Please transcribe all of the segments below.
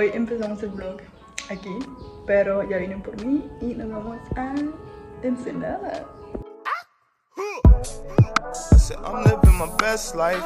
hoy empezamos el vlog aquí, pero ya vienen por mí y nos vamos a Ensenada. I'm living my best life.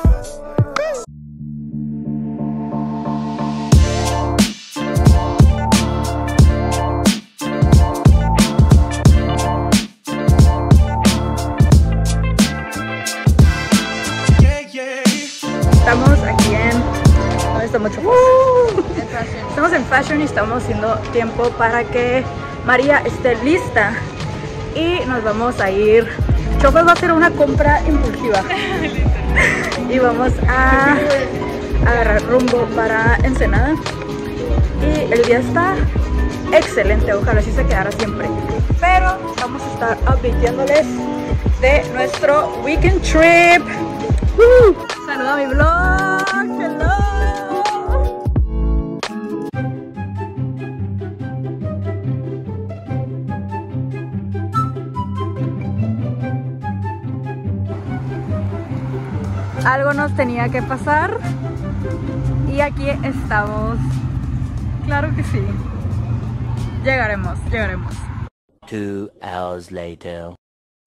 Estamos aquí en... ¿Dónde está mucho? Estamos en Fashion y estamos haciendo tiempo para que María esté lista. Y nos vamos a ir... Chofer va a hacer una compra impulsiva. Y vamos a agarrar rumbo para Ensenada. Y el día está excelente, ojalá así se quedara siempre. Pero vamos a estar updateándoles de nuestro weekend trip. Saluda a mi vlog. Hello. Algo nos tenía que pasar y aquí estamos. Claro que sí. Llegaremos. 2 hours later.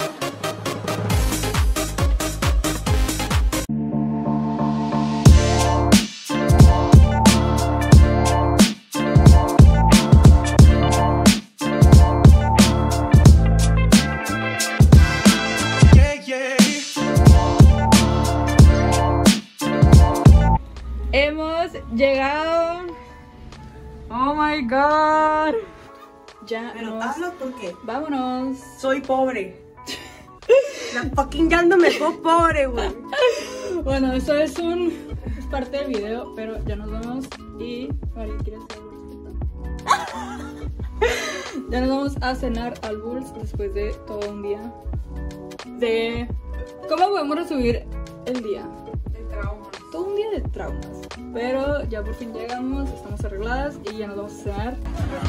Hemos llegado. Oh my god. Ya. Pero hazlo porque vámonos. soy pobre. La fucking ya no me fue pobre, güey. Bueno, eso es parte del video, pero ya nos vamos y Mari, ¿quieres hacer algo? Ya nos vamos a cenar al Bulls después de todo un día de... ¿Cómo podemos resumir el día? De traumas. Todo un día de traumas. Pero ya por fin llegamos, estamos arregladas y ya nos vamos a cenar.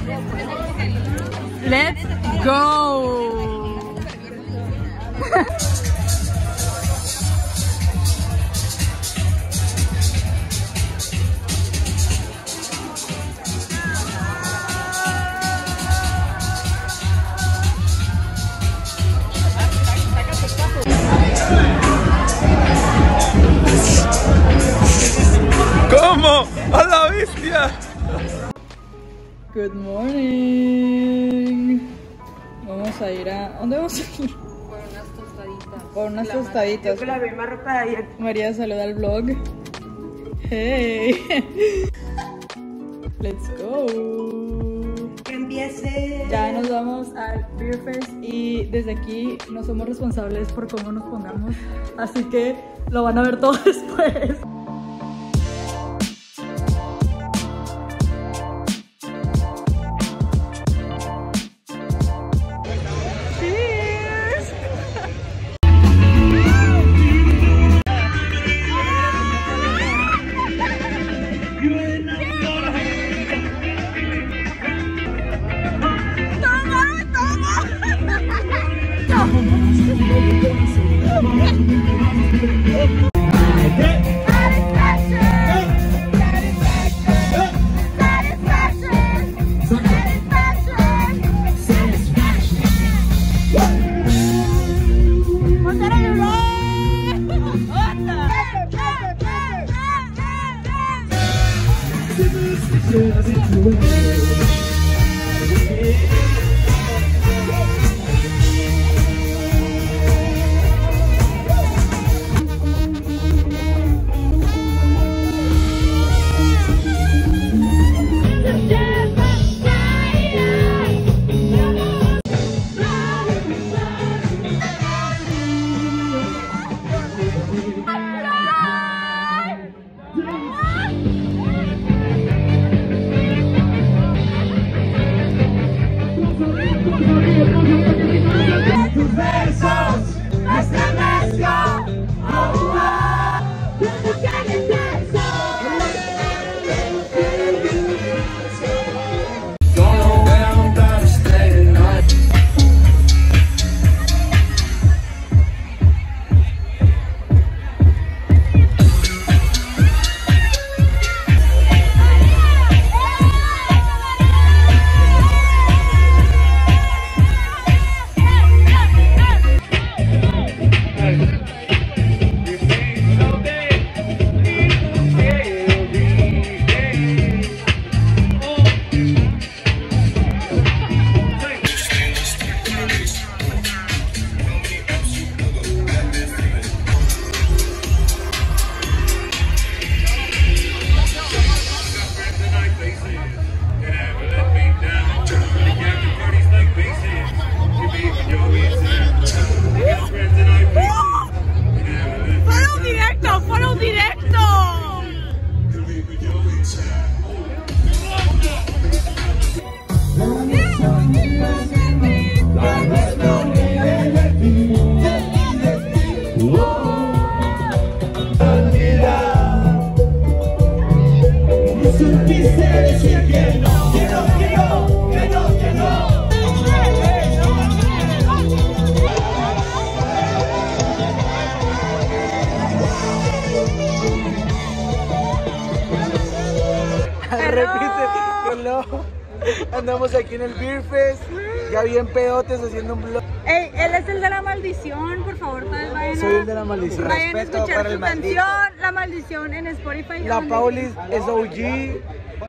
¡Let's go! ¿Cómo? ¡A la bestia! Good morning. Vamos a ir a... ¿Dónde vamos a ir? Por unas tostaditas. Por unas tostaditas. Yo que la vi más ropa de ayer. María saluda al vlog. Hey. Let's go. Que empiece. Ya nos vamos al Beer Fest y desde aquí no somos responsables por cómo nos pongamos. Así que lo van a ver todo después. Andamos aquí en el Beer Fest, ya bien pedotes haciendo un vlog. Ey, él es el de la maldición, por favor, todos vayan Soy el de la maldición. vayan a Respeto escuchar para su el maldito. canción, La Maldición, en Spotify. La Paulis es OG.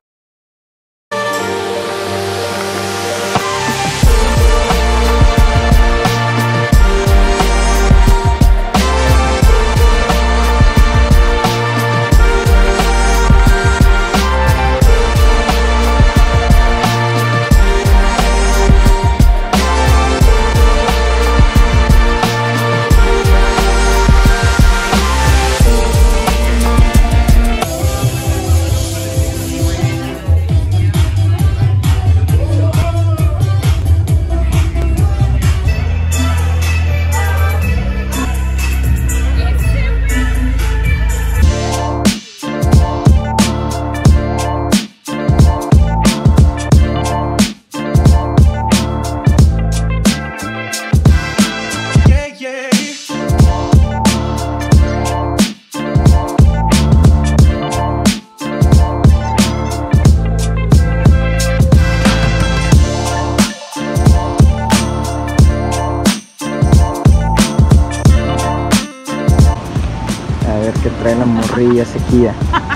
A ver qué trae la morrilla sequía.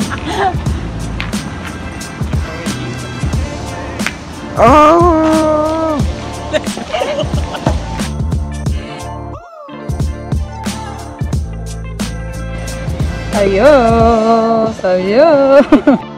¡Oh! Adiós, adiós.